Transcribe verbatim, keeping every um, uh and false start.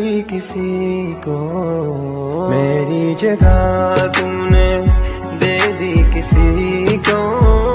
दी किसी को, मेरी जगह तूने दे दी किसी को।